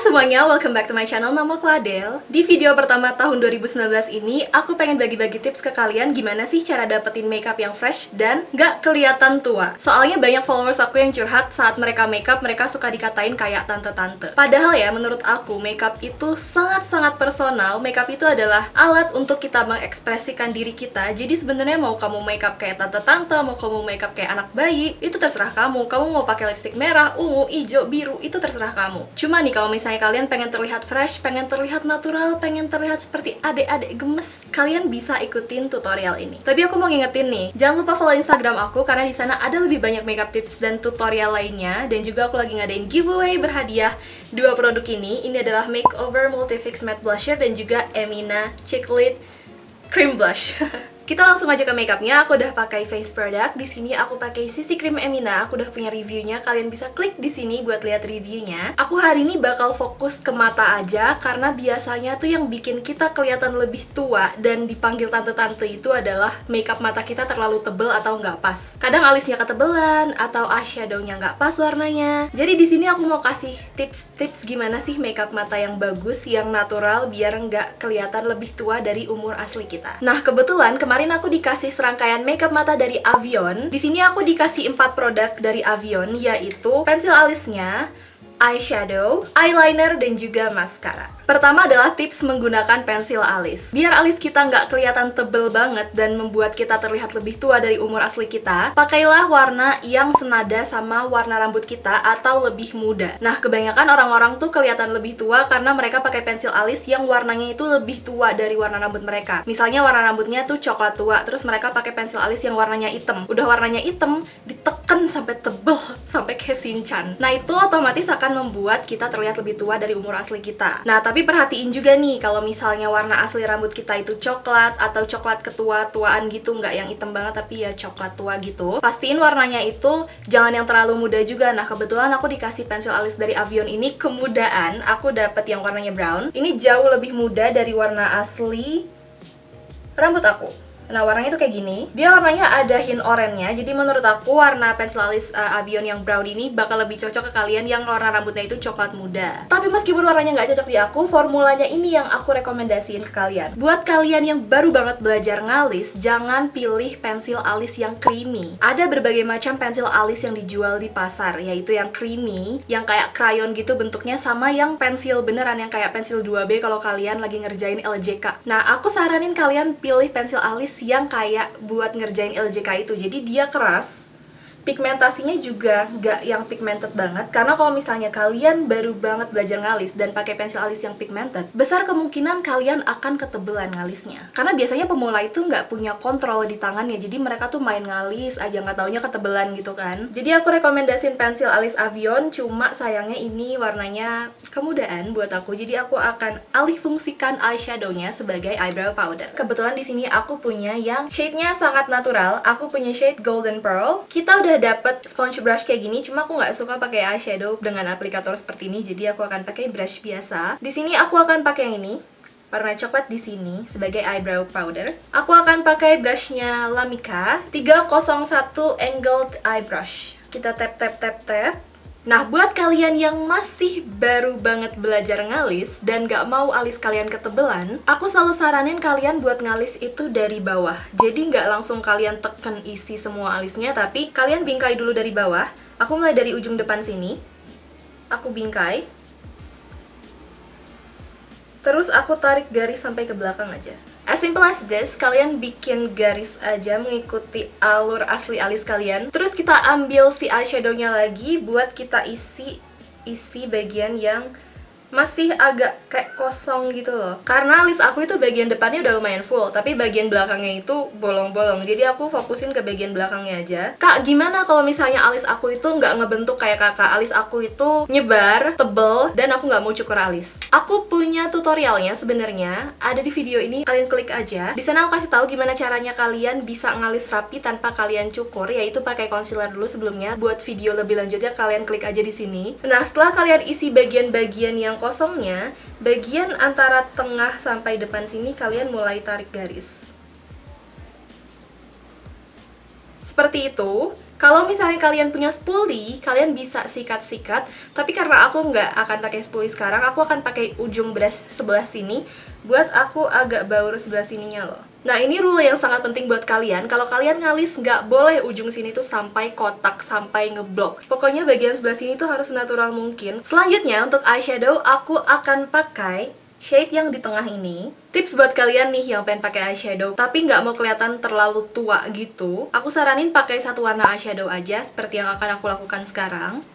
semuanya, welcome back to my channel. Nama aku Adele. Di video pertama tahun 2019 ini, aku pengen bagi-bagi tips ke kalian gimana sih cara dapetin makeup yang fresh dan nggak kelihatan tua. Soalnya banyak followers aku yang curhat saat mereka makeup, mereka suka dikatain kayak tante-tante. Padahal ya, menurut aku, makeup itu sangat-sangat personal. Makeup itu adalah alat untuk kita mengekspresikan diri kita. Jadi sebenarnya mau kamu makeup kayak tante-tante, mau kamu makeup kayak anak bayi, itu terserah kamu. Kamu mau pakai lipstick merah, ungu, hijau, biru, itu terserah kamu. Cuma nih, kalau misalnya kalian pengen terlihat fresh, pengen terlihat natural, pengen terlihat seperti adik-adik gemes, kalian bisa ikutin tutorial ini. Tapi aku mau ngingetin nih, jangan lupa follow Instagram aku karena di sana ada lebih banyak makeup tips dan tutorial lainnya. Dan juga aku lagi ngadain giveaway berhadiah 2 produk ini. Ini adalah Makeover Multifix Matte Blusher dan juga Emina Chiclet Cream Blush. Kita langsung aja ke makeupnya. Aku udah pakai face product. Di sini aku pakai CC Cream Emina. Aku udah punya reviewnya. Kalian bisa klik di sini buat lihat reviewnya. Aku hari ini bakal fokus ke mata aja karena biasanya tuh yang bikin kita kelihatan lebih tua dan dipanggil tante-tante itu adalah makeup mata kita terlalu tebel atau nggak pas. Kadang alisnya ketebelan atau eyeshadownya nggak pas warnanya. Jadi di sini aku mau kasih tips-tips gimana sih makeup mata yang bagus, yang natural biar nggak kelihatan lebih tua dari umur asli kita. Nah, kebetulan kemarin aku dikasih serangkaian makeup mata dari Avion. Di sini aku dikasih 4 produk dari Avion, yaitu pensil alisnya, eyeshadow, eyeliner, dan juga maskara. Pertama adalah tips menggunakan pensil alis. Biar alis kita nggak kelihatan tebel banget dan membuat kita terlihat lebih tua dari umur asli kita, pakailah warna yang senada sama warna rambut kita atau lebih muda. Nah, kebanyakan orang-orang tuh kelihatan lebih tua karena mereka pakai pensil alis yang warnanya itu lebih tua dari warna rambut mereka. Misalnya warna rambutnya tuh coklat tua, terus mereka pakai pensil alis yang warnanya hitam. Udah warnanya hitam, diteken sampai tebel, sampai kayak Shinchan. Nah, itu otomatis akan membuat kita terlihat lebih tua dari umur asli kita. Nah, tapi perhatiin juga nih, kalau misalnya warna asli rambut kita itu coklat atau coklat ketua-tuaan gitu, nggak yang hitam banget tapi ya coklat tua gitu, pastiin warnanya itu jangan yang terlalu muda juga. Nah, kebetulan aku dikasih pensil alis dari Avion ini kemudaan, aku dapet yang warnanya brown. Ini jauh lebih muda dari warna asli rambut aku. Nah, warnanya itu kayak gini. Dia warnanya ada hint oranye-nya. Jadi menurut aku warna pensil alis Avion yang brown ini bakal lebih cocok ke kalian yang warna rambutnya itu coklat muda. Tapi meskipun warnanya nggak cocok di aku, formulanya ini yang aku rekomendasiin ke kalian. Buat kalian yang baru banget belajar ngalis, jangan pilih pensil alis yang creamy. Ada berbagai macam pensil alis yang dijual di pasar, yaitu yang creamy, yang kayak crayon gitu bentuknya, sama yang pensil beneran yang kayak pensil 2B kalau kalian lagi ngerjain LJK. Nah, aku saranin kalian pilih pensil alis yang kayak buat ngerjain LJK itu. Jadi dia keras, pigmentasinya juga nggak yang pigmented banget. Karena kalau misalnya kalian baru banget belajar ngalis dan pakai pensil alis yang pigmented, besar kemungkinan kalian akan ketebelan ngalisnya. Karena biasanya pemula itu nggak punya kontrol di tangannya, jadi mereka tuh main ngalis aja nggak taunya ketebelan gitu kan. Jadi aku rekomendasiin pensil alis Avion, cuma sayangnya ini warnanya kemudaan buat aku. Jadi aku akan alih fungsikan eyeshadownya sebagai eyebrow powder. Kebetulan di sini aku punya yang shade-nya sangat natural. Aku punya shade Golden Pearl. Kita udah dapet sponge brush kayak gini, cuma aku nggak suka pakai eyeshadow dengan aplikator seperti ini, jadi aku akan pakai brush biasa. Di sini aku akan pakai yang ini, warna coklat di sini sebagai eyebrow powder. Aku akan pakai brushnya Lamika 301 Angled Eye Brush. Kita tap tap tap tap. Nah, buat kalian yang masih baru banget belajar ngalis dan gak mau alis kalian ketebelan, aku selalu saranin kalian buat ngalis itu dari bawah. Jadi gak langsung kalian teken isi semua alisnya, tapi kalian bingkai dulu dari bawah. Aku mulai dari ujung depan sini, aku bingkai, terus aku tarik garis sampai ke belakang aja. As simple as this, kalian bikin garis aja mengikuti alur asli alis kalian. Terus kita ambil si eyeshadownya lagi buat kita isi bagian yang masih agak kayak kosong gitu loh. Karena alis aku itu bagian depannya udah lumayan full, tapi bagian belakangnya itu bolong-bolong. Jadi aku fokusin ke bagian belakangnya aja. Kak, gimana kalau misalnya alis aku itu nggak ngebentuk kayak kakak? Alis aku itu nyebar, tebel, dan aku nggak mau cukur alis. Aku punya tutorialnya sebenarnya, ada di video ini, kalian klik aja. Di sana aku kasih tahu gimana caranya kalian bisa ngalis rapi tanpa kalian cukur, yaitu pakai concealer dulu sebelumnya. Buat video lebih lanjutnya kalian klik aja di sini. Nah, setelah kalian isi bagian-bagian yang kosongnya, bagian antara tengah sampai depan sini kalian mulai tarik garis. Seperti itu. Kalau misalnya kalian punya spoolie, kalian bisa sikat-sikat. Tapi karena aku nggak akan pakai spoolie sekarang, aku akan pakai ujung brush sebelah sini. Buat aku agak baur sebelah sininya loh. Nah, ini rule yang sangat penting buat kalian. Kalau kalian ngalis, nggak boleh ujung sini tuh sampai kotak, sampai ngeblok. Pokoknya bagian sebelah sini tuh harus natural mungkin. Selanjutnya, untuk eyeshadow, aku akan pakai shade yang di tengah ini. Tips buat kalian nih yang pengen pakai eyeshadow tapi nggak mau kelihatan terlalu tua gitu, aku saranin pakai satu warna eyeshadow aja seperti yang akan aku lakukan sekarang.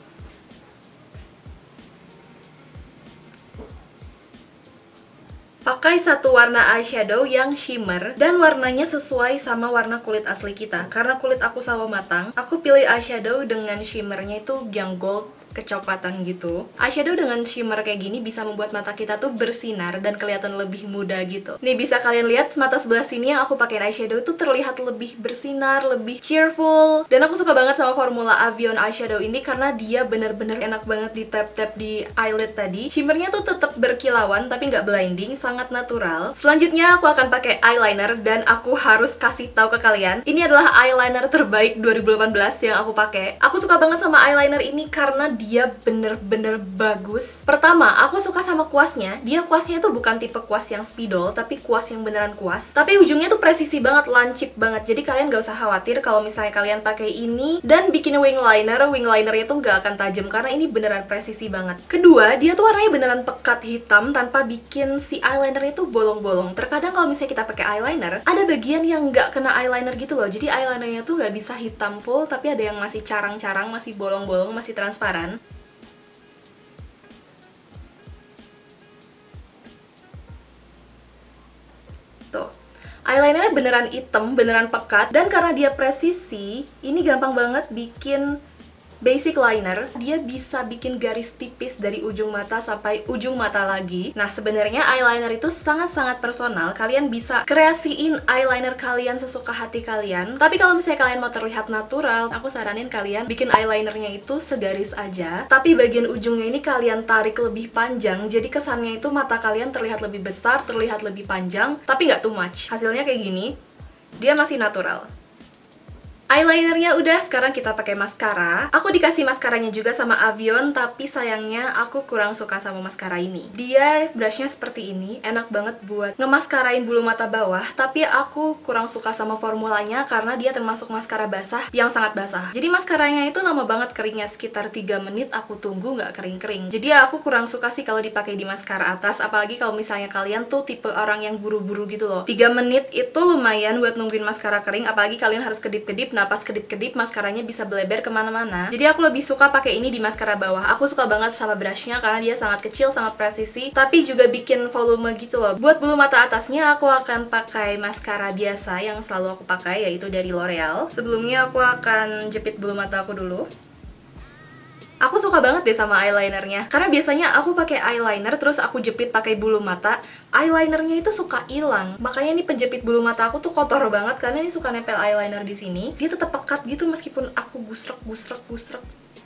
Pakai satu warna eyeshadow yang shimmer dan warnanya sesuai sama warna kulit asli kita. Karena kulit aku sawo matang, aku pilih eyeshadow dengan shimmernya itu yang gold kecoklatan gitu. Eyeshadow dengan shimmer kayak gini bisa membuat mata kita tuh bersinar dan kelihatan lebih muda gitu. Nih bisa kalian lihat mata sebelah sini yang aku pakai eyeshadow itu terlihat lebih bersinar, lebih cheerful. Dan aku suka banget sama formula Avion eyeshadow ini karena dia bener-bener enak banget di tap-tap di eyelid tadi. Shimmernya tuh tetap berkilauan tapi nggak blinding, sangat natural. Selanjutnya aku akan pakai eyeliner dan aku harus kasih tahu ke kalian, ini adalah eyeliner terbaik 2018 yang aku pakai. Aku suka banget sama eyeliner ini karena dia bener-bener bagus. Pertama, aku suka sama kuasnya. Dia kuasnya tuh bukan tipe kuas yang spidol, tapi kuas yang beneran kuas. Tapi ujungnya tuh presisi banget, lancip banget. Jadi kalian gak usah khawatir kalau misalnya kalian pakai ini dan bikin wing linernya tuh gak akan tajam karena ini beneran presisi banget. Kedua, dia tuh warnanya beneran pekat hitam tanpa bikin si eyelinernya tuh bolong-bolong. Terkadang kalau misalnya kita pakai eyeliner, ada bagian yang gak kena eyeliner gitu loh. Jadi eyelinernya tuh gak bisa hitam full, tapi ada yang masih carang-carang, masih bolong-bolong, masih transparan. Tuh, eyelinernya beneran hitam, beneran pekat, dan karena dia presisi, ini gampang banget bikin basic liner. Dia bisa bikin garis tipis dari ujung mata sampai ujung mata lagi. Nah, sebenarnya eyeliner itu sangat-sangat personal. Kalian bisa kreasiin eyeliner kalian sesuka hati kalian. Tapi kalau misalnya kalian mau terlihat natural, aku saranin kalian bikin eyelinernya itu segaris aja. Tapi bagian ujungnya ini kalian tarik lebih panjang. Jadi kesannya itu mata kalian terlihat lebih besar, terlihat lebih panjang, tapi nggak too much. Hasilnya kayak gini. Dia masih natural. Eyelinernya udah, sekarang kita pakai maskara. Aku dikasih maskaranya juga sama Avion, tapi sayangnya aku kurang suka sama maskara ini. Dia brushnya seperti ini, enak banget buat ngemaskarain bulu mata bawah, tapi aku kurang suka sama formulanya karena dia termasuk maskara basah yang sangat basah. Jadi maskaranya itu lama banget keringnya, sekitar 3 menit aku tunggu nggak kering-kering. Jadi aku kurang suka sih kalau dipakai di maskara atas, apalagi kalau misalnya kalian tuh tipe orang yang buru-buru gitu loh. 3 menit itu lumayan buat nungguin maskara kering, apalagi kalian harus kedip-kedip. Nah, pas kedip-kedip maskaranya bisa beleber kemana-mana. Jadi aku lebih suka pakai ini di maskara bawah. Aku suka banget sama brushnya karena dia sangat kecil, sangat presisi, tapi juga bikin volume gitu loh. Buat bulu mata atasnya aku akan pakai maskara biasa yang selalu aku pakai, yaitu dari L'Oreal. Sebelumnya aku akan jepit bulu mata aku dulu. Aku suka banget deh sama eyelinernya, karena biasanya aku pakai eyeliner terus aku jepit pakai bulu mata, eyelinernya itu suka hilang. Makanya nih penjepit bulu mata aku tuh kotor banget karena ini suka nempel eyeliner di sini. Dia tetap pekat gitu meskipun aku gusrek.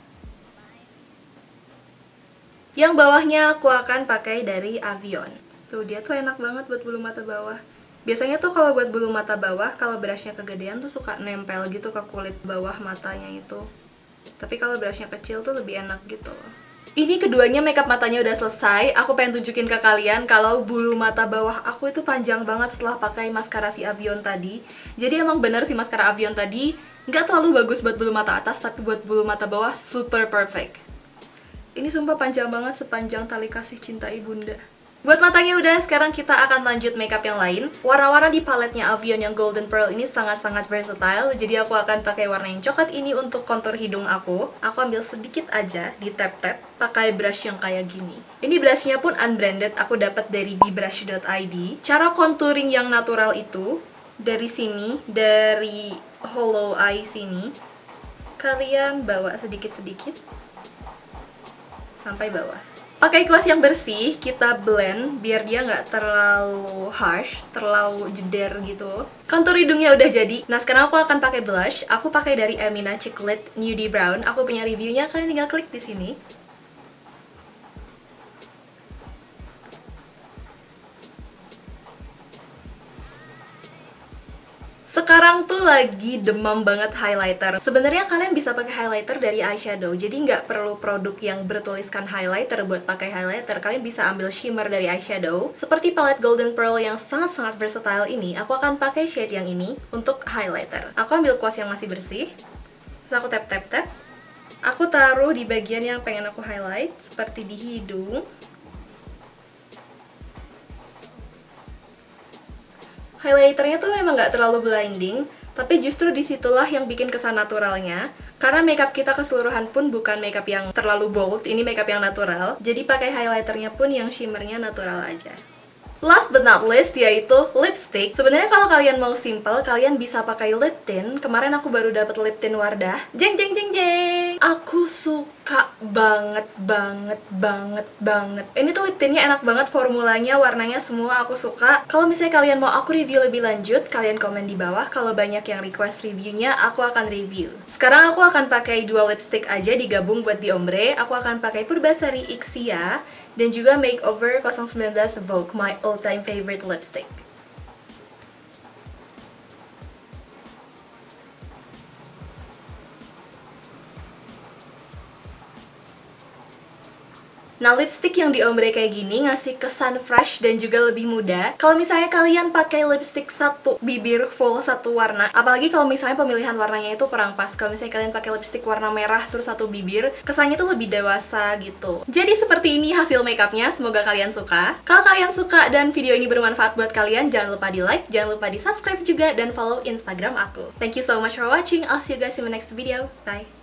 Yang bawahnya aku akan pakai dari Avion. Tuh, dia tuh enak banget buat bulu mata bawah. Biasanya tuh kalau buat bulu mata bawah, kalau brushnya kegedean tuh suka nempel gitu ke kulit bawah matanya itu. Tapi kalau brushnya kecil tuh lebih enak gitu loh. Ini keduanya makeup matanya udah selesai. Aku pengen tunjukin ke kalian kalau bulu mata bawah aku itu panjang banget setelah pakai maskara si Avion tadi. Jadi emang bener si maskara Avion tadi nggak terlalu bagus buat bulu mata atas, tapi buat bulu mata bawah super perfect. Ini sumpah panjang banget, sepanjang tali kasih cinta ibunda. Buat matanya udah, sekarang kita akan lanjut makeup yang lain. Warna-warna di paletnya Avion yang Golden Pearl ini sangat-sangat versatile. Jadi aku akan pakai warna yang coklat ini untuk kontur hidung aku. Aku ambil sedikit aja di tap-tap, pakai brush yang kayak gini. Ini brushnya pun unbranded, aku dapat dari bbrush.id. Cara contouring yang natural itu, dari sini, dari hollow eye sini, kalian bawa sedikit-sedikit sampai bawah. Pakai kuas yang bersih, kita blend biar dia nggak terlalu harsh, terlalu jeder gitu. Kontur hidungnya udah jadi. Nah, sekarang aku akan pakai blush. Aku pakai dari Amina Chocolate Nudie Brown. Aku punya reviewnya, kalian tinggal klik di sini. Sekarang tuh lagi demam banget highlighter. Sebenarnya kalian bisa pakai highlighter dari eyeshadow, jadi nggak perlu produk yang bertuliskan highlighter buat pakai highlighter. Kalian bisa ambil shimmer dari eyeshadow. Seperti palette Golden Pearl yang sangat-sangat versatile ini, aku akan pakai shade yang ini untuk highlighter. Aku ambil kuas yang masih bersih, terus aku tap-tap-tap. Aku taruh di bagian yang pengen aku highlight, seperti di hidung. Highlighternya tuh memang nggak terlalu blinding, tapi justru disitulah yang bikin kesan naturalnya. Karena makeup kita keseluruhan pun bukan makeup yang terlalu bold, ini makeup yang natural. Jadi pakai highlighternya pun yang shimmernya natural aja. Last but not least yaitu lipstick. Sebenarnya kalau kalian mau simple, kalian bisa pakai lip tint. Kemarin aku baru dapet lip tint Wardah. Jeng jeng jeng jeng. Aku suka banget. Ini tuh lip tintnya enak banget, formulanya, warnanya semua aku suka. Kalau misalnya kalian mau aku review lebih lanjut, kalian komen di bawah. Kalau banyak yang request reviewnya, aku akan review. Sekarang aku akan pakai dua lipstick aja digabung buat di ombre. Aku akan pakai Purbasari Ixia dan juga Makeover 019 Vogue, my all-time favorite lipstick. Nah, lipstick yang di ombre kayak gini ngasih kesan fresh dan juga lebih muda. Kalau misalnya kalian pakai lipstick satu bibir full satu warna, apalagi kalau misalnya pemilihan warnanya itu kurang pas. Kalau misalnya kalian pakai lipstick warna merah terus satu bibir, kesannya tuh lebih dewasa gitu. Jadi seperti ini hasil makeupnya, semoga kalian suka. Kalau kalian suka dan video ini bermanfaat buat kalian, jangan lupa di like, jangan lupa di subscribe juga, dan follow Instagram aku. Thank you so much for watching, I'll see you guys in my next video, bye!